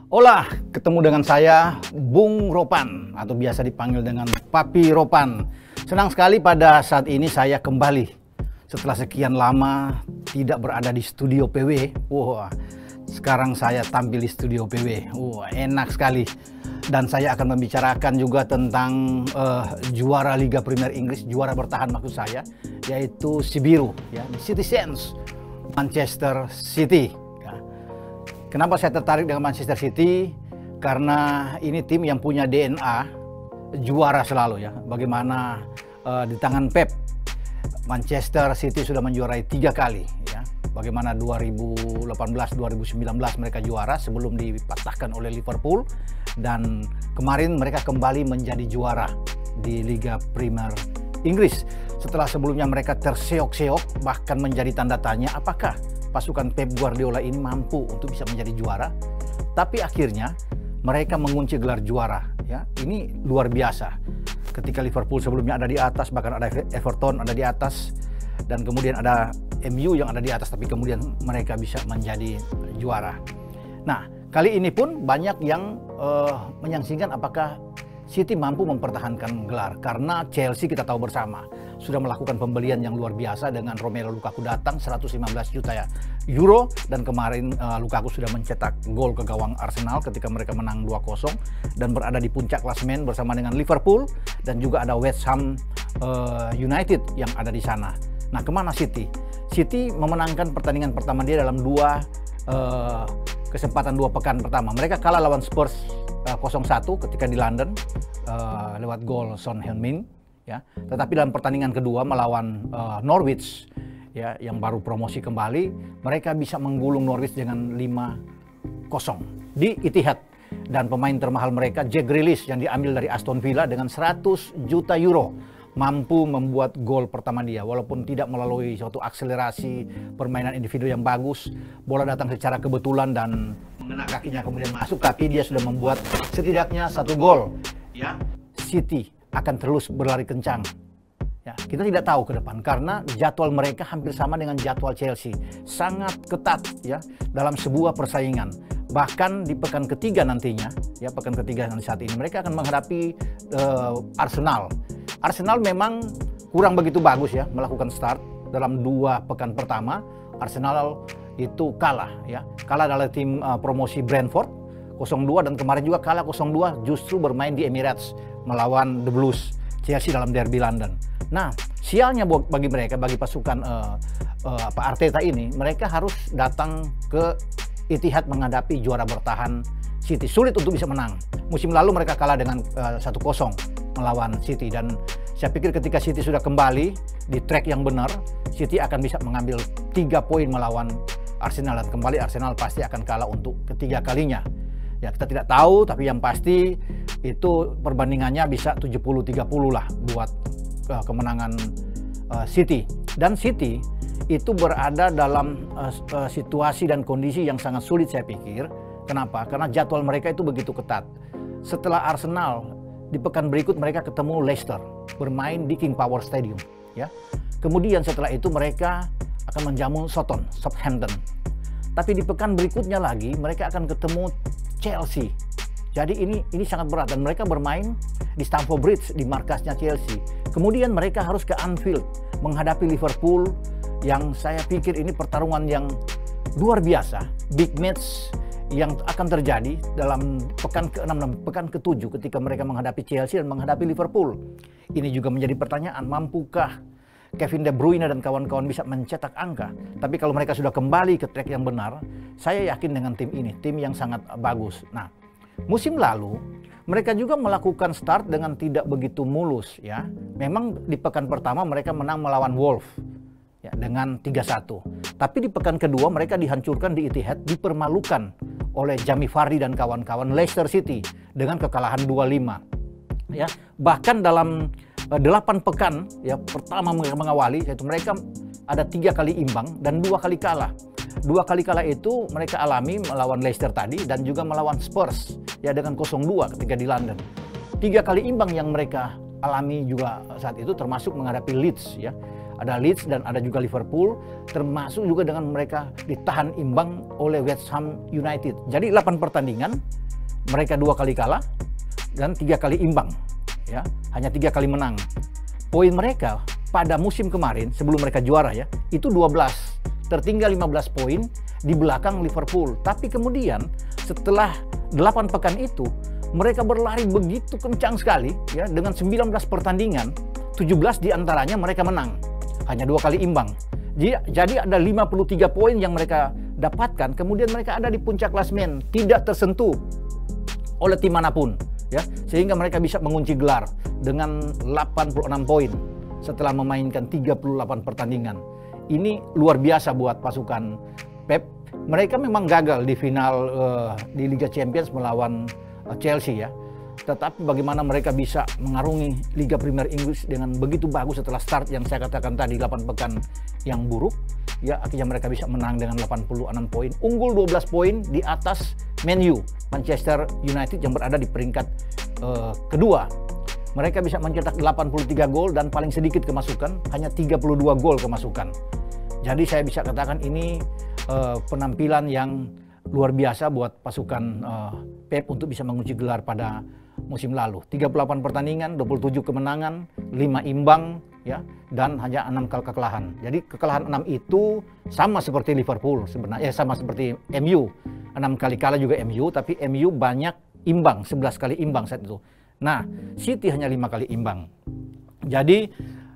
Olah, ketemu dengan saya, Bung Ropan, atau biasa dipanggil dengan Papi Ropan. Senang sekali pada saat ini saya kembali. Setelah sekian lama tidak berada di studio PW, wah, sekarang saya tampil di studio PW. Wah, enak sekali. Dan saya akan membicarakan juga tentang juara Liga Premier Inggris, juara bertahan maksud saya, yaitu si biru, ya, Citizens, Manchester City. Kenapa saya tertarik dengan Manchester City? Karena ini tim yang punya DNA juara selalu, ya. Bagaimana di tangan Pep, Manchester City sudah menjuarai 3 kali, ya. Bagaimana 2018-2019 mereka juara sebelum dipatahkan oleh Liverpool, dan kemarin mereka kembali menjadi juara di Liga Premier Inggris. Setelah sebelumnya mereka terseok-seok, bahkan menjadi tanda tanya apakah pasukan Pep Guardiola ini mampu untuk bisa menjadi juara. Tapi akhirnya mereka mengunci gelar juara, ya. Ini luar biasa. Ketika Liverpool sebelumnya ada di atas, bahkan ada Everton ada di atas, dan kemudian ada MU yang ada di atas, tapi kemudian mereka bisa menjadi juara. Nah, kali ini pun banyak yang menyaksikan apakah City mampu mempertahankan gelar, karena Chelsea kita tahu bersama sudah melakukan pembelian yang luar biasa dengan Romelu Lukaku datang 115 juta euro, dan kemarin Lukaku sudah mencetak gol ke gawang Arsenal ketika mereka menang 2-0 dan berada di puncak klasemen bersama dengan Liverpool, dan juga ada West Ham United yang ada di sana. Nah, kemana City? City memenangkan pertandingan pertama dia dalam kesempatan 2 pekan pertama. Mereka kalah lawan Spurs 0-1 ketika di London lewat gol Son Heung-min, ya. Tetapi dalam pertandingan kedua melawan Norwich, ya, yang baru promosi kembali, mereka bisa menggulung Norwich dengan 5-0 di Etihad. Dan pemain termahal mereka, Jack Grealish, yang diambil dari Aston Villa dengan 100 juta euro, mampu membuat gol pertama dia. Walaupun tidak melalui suatu akselerasi permainan individu yang bagus, bola datang secara kebetulan dan mengena kakinya kemudian masuk, tapi dia sudah membuat setidaknya 1 gol, ya. City akan terus berlari kencang, ya. Kita tidak tahu ke depan karena jadwal mereka hampir sama dengan jadwal Chelsea, sangat ketat, ya, dalam sebuah persaingan. Bahkan di pekan ketiga nantinya, ya, pekan ketiga nanti saat ini mereka akan menghadapi Arsenal. Arsenal memang kurang begitu bagus, ya, melakukan start dalam 2 pekan pertama. Arsenal itu kalah, ya, kalah dari tim promosi Brentford 0-2, dan kemarin juga kalah 0-2 justru bermain di Emirates melawan The Blues Chelsea dalam derby London. Nah, sialnya bagi mereka, bagi pasukan Arteta ini, mereka harus datang ke Etihad menghadapi juara bertahan City. Sulit untuk bisa menang. Musim lalu mereka kalah dengan 1-0 melawan City, dan saya pikir ketika City sudah kembali di track yang benar, City akan bisa mengambil 3 poin melawan Arsenal, dan kembali Arsenal pasti akan kalah untuk ketiga kalinya. Ya, kita tidak tahu, tapi yang pasti itu perbandingannya bisa 70-30 lah buat kemenangan City. Dan City itu berada dalam situasi dan kondisi yang sangat sulit, saya pikir. Kenapa? Karena jadwal mereka itu begitu ketat. Setelah Arsenal, di pekan berikut mereka ketemu Leicester, bermain di King Power Stadium, ya. Kemudian setelah itu mereka akan menjamu Southampton. Tapi di pekan berikutnya lagi mereka akan ketemu Chelsea. Jadi ini sangat berat, dan mereka bermain di Stamford Bridge, di markasnya Chelsea. Kemudian mereka harus ke Anfield menghadapi Liverpool, yang saya pikir ini pertarungan yang luar biasa, big match yang akan terjadi dalam pekan ke-6 dan pekan ke-7 ketika mereka menghadapi Chelsea dan menghadapi Liverpool. Ini juga menjadi pertanyaan, mampukah Kevin De Bruyne dan kawan-kawan bisa mencetak angka? Tapi kalau mereka sudah kembali ke track yang benar, saya yakin dengan tim ini, tim yang sangat bagus. Nah, musim lalu mereka juga melakukan start dengan tidak begitu mulus, ya. Memang di pekan pertama mereka menang melawan Wolves, ya, dengan 3-1. Tapi di pekan kedua mereka dihancurkan di Etihad, dipermalukan oleh Jamie Vardy dan kawan-kawan Leicester City dengan kekalahan 2-5. Ya, bahkan dalam 8 pekan, ya, pertama mengawali, yaitu mereka ada 3 kali imbang dan 2 kali kalah. 2 kali kalah itu mereka alami melawan Leicester tadi dan juga melawan Spurs, ya, dengan 0-2 ketika di London. 3 kali imbang yang mereka alami juga saat itu, termasuk menghadapi Leeds, ya. ada Leeds dan ada juga Liverpool, termasuk juga dengan mereka ditahan imbang oleh West Ham United. Jadi 8 pertandingan, mereka 2 kali kalah dan 3 kali imbang, ya, hanya 3 kali menang. Poin mereka pada musim kemarin sebelum mereka juara ya, itu 12, tertinggal 15 poin di belakang Liverpool. Tapi kemudian setelah 8 pekan itu, mereka berlari begitu kencang sekali ya, dengan 19 pertandingan, 17 diantaranya mereka menang, hanya 2 kali imbang. Jadi ada 53 poin yang mereka dapatkan, kemudian mereka ada di puncak klasemen, tidak tersentuh oleh tim manapun, ya, sehingga mereka bisa mengunci gelar dengan 86 poin setelah memainkan 38 pertandingan. Ini luar biasa buat pasukan Pep. Mereka memang gagal di final di Liga Champions melawan Chelsea ya. Tetapi bagaimana mereka bisa mengarungi Liga Premier Inggris dengan begitu bagus setelah start yang saya katakan tadi 8 pekan yang buruk, ya, akhirnya mereka bisa menang dengan 86 poin, unggul 12 poin di atas Man U, Manchester United yang berada di peringkat kedua. Mereka bisa mencetak 83 gol dan paling sedikit kemasukan, hanya 32 gol kemasukan. Jadi saya bisa katakan ini penampilan yang luar biasa buat pasukan Pep untuk bisa mengunci gelar pada musim lalu. 38 pertandingan, 27 kemenangan, 5 imbang, ya, dan hanya 6 kali kekalahan. Jadi kekalahan 6 itu sama seperti Liverpool sebenarnya, sama seperti MU. 6 kali kalah juga MU, tapi MU banyak imbang, 11 kali imbang saat itu. Nah, City hanya 5 kali imbang. Jadi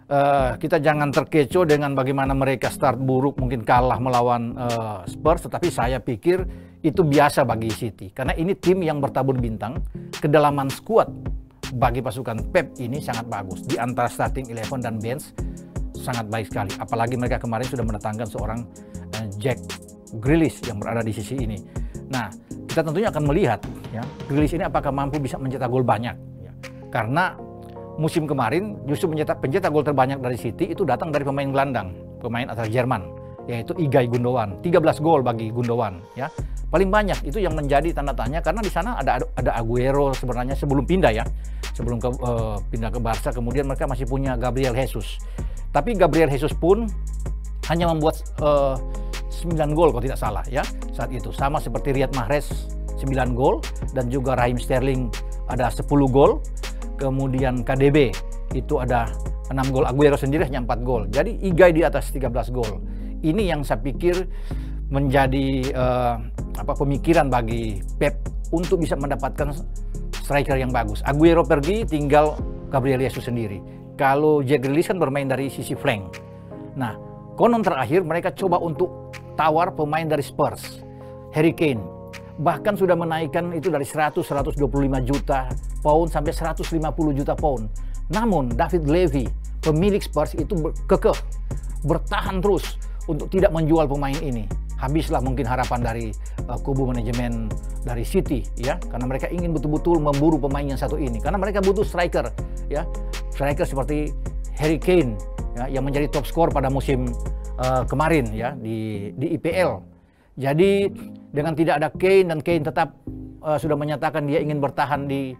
kita jangan terkecoh dengan bagaimana mereka start buruk, mungkin kalah melawan Spurs, tetapi saya pikir itu biasa bagi City. Karena ini tim yang bertabur bintang, kedalaman skuad bagi pasukan Pep ini sangat bagus. Di antara starting 11 dan bench sangat baik sekali. Apalagi mereka kemarin sudah mendatangkan seorang Jack Grealish yang berada di sisi ini. Nah, kita tentunya akan melihat ya, Grealish ini apakah mampu bisa mencetak gol banyak. Ya. Karena musim kemarin justru pencetak gol terbanyak dari City itu datang dari pemain gelandang, pemain asal Jerman, yaitu Ilkay Gundogan. 13 gol bagi Gundogan, ya. Paling banyak itu yang menjadi tanda tanya karena di sana ada Aguero sebenarnya sebelum pindah ya. Sebelum pindah ke Barca, kemudian mereka masih punya Gabriel Jesus. Tapi Gabriel Jesus pun hanya membuat 9 gol kalau tidak salah ya saat itu. Sama seperti Riyad Mahrez 9 gol dan juga Raheem Sterling ada 10 gol. Kemudian KDB itu ada 6 gol, Aguero sendiri hanya 4 gol. Jadi Ilkay di atas 13 gol. Ini yang saya pikir menjadi pemikiran bagi Pep untuk bisa mendapatkan striker yang bagus. Aguero pergi, tinggal Gabriel Jesus sendiri. Kalau Jack Grealish kan bermain dari sisi flank. Nah, konon terakhir mereka coba untuk tawar pemain dari Spurs, Harry Kane. Bahkan sudah menaikkan itu dari 100-125 juta pound sampai 150 juta pound. Namun David Levy, pemilik Spurs itu kekeh, bertahan terus untuk tidak menjual pemain ini. Habislah mungkin harapan dari kubu manajemen dari City ya, karena mereka ingin betul-betul memburu pemain yang satu ini. Karena mereka butuh striker ya, striker seperti Harry Kane ya, yang menjadi top skor pada musim kemarin ya di IPL. Jadi dengan tidak ada Kane dan Kane tetap sudah menyatakan dia ingin bertahan di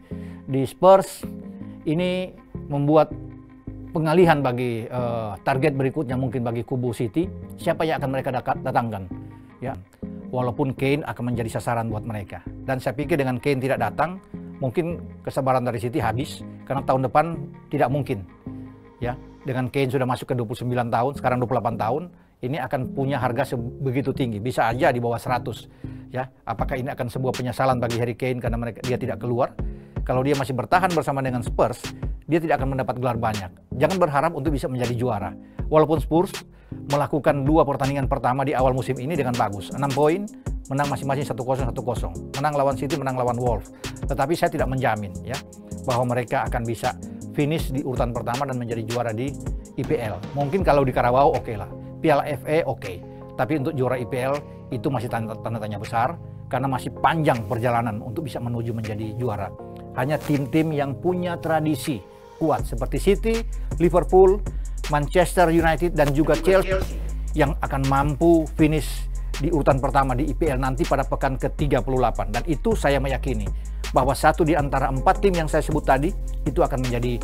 Spurs, ini membuat pengalihan bagi target berikutnya mungkin bagi kubu City. Siapa yang akan mereka datangkan? Ya, walaupun Kane akan menjadi sasaran buat mereka. Dan saya pikir dengan Kane tidak datang, mungkin kesabaran dari City habis karena tahun depan tidak mungkin. Ya, dengan Kane sudah masuk ke 29 tahun, sekarang 28 tahun. Ini akan punya harga begitu tinggi, bisa aja di bawah 100. Ya, apakah ini akan sebuah penyesalan bagi Harry Kane karena dia tidak keluar? Kalau dia masih bertahan bersama dengan Spurs, dia tidak akan mendapat gelar banyak. Jangan berharap untuk bisa menjadi juara. Walaupun Spurs melakukan 2 pertandingan pertama di awal musim ini dengan bagus, 6 poin, menang masing-masing 1-0, 1-0. Menang lawan City, menang lawan Wolves. Tetapi saya tidak menjamin ya bahwa mereka akan bisa finish di urutan pertama dan menjadi juara di IPL. Mungkin kalau di Carabao oke lah. Piala FA oke, tapi untuk juara IPL itu masih tanda tanya besar karena masih panjang perjalanan untuk bisa menuju menjadi juara. Hanya tim-tim yang punya tradisi kuat seperti City, Liverpool, Manchester United dan juga Chelsea yang akan mampu finish di urutan pertama di IPL nanti pada pekan ke-38. Dan itu saya meyakini bahwa satu di antara 4 tim yang saya sebut tadi itu akan menjadi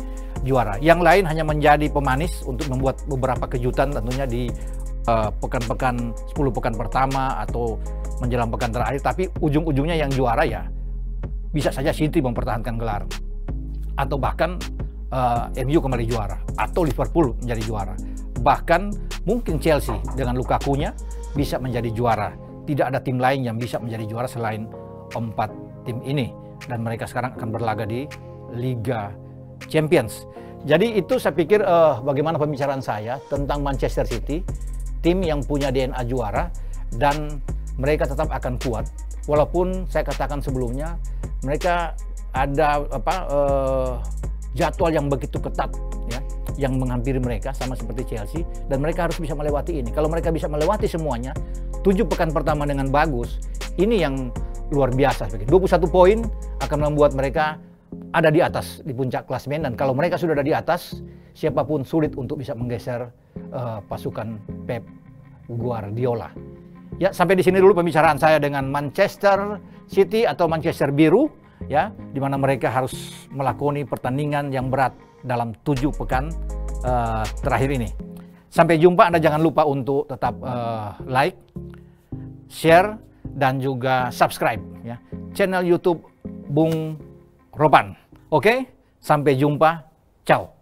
juara. Yang lain hanya menjadi pemanis untuk membuat beberapa kejutan tentunya di pekan-pekan 10 pekan pertama atau menjelang pekan terakhir, tapi ujung-ujungnya yang juara ya bisa saja City mempertahankan gelar, atau bahkan MU kembali juara, atau Liverpool menjadi juara, bahkan mungkin Chelsea dengan Lukaku-nya bisa menjadi juara. Tidak ada tim lain yang bisa menjadi juara selain 4 tim ini, dan mereka sekarang akan berlaga di Liga Champions. Jadi itu saya pikir bagaimana pembicaraan saya tentang Manchester City, tim yang punya DNA juara, dan mereka tetap akan kuat. Walaupun saya katakan sebelumnya, mereka ada jadwal yang begitu ketat, ya, yang menghampiri mereka sama seperti Chelsea, dan mereka harus bisa melewati ini. Kalau mereka bisa melewati semuanya, 7 pekan pertama dengan bagus, ini yang luar biasa. 21 poin akan membuat mereka ada di atas, di puncak klasemen, dan kalau mereka sudah ada di atas, siapapun sulit untuk bisa menggeser pasukan Pep Guardiola. Ya, sampai di sini dulu pembicaraan saya dengan Manchester City atau Manchester Biru, ya, di mana mereka harus melakoni pertandingan yang berat dalam 7 pekan terakhir ini. Sampai jumpa. Anda jangan lupa untuk tetap like, share, dan juga subscribe, ya, channel YouTube Bung Ropan. Oke, sampai jumpa. Ciao.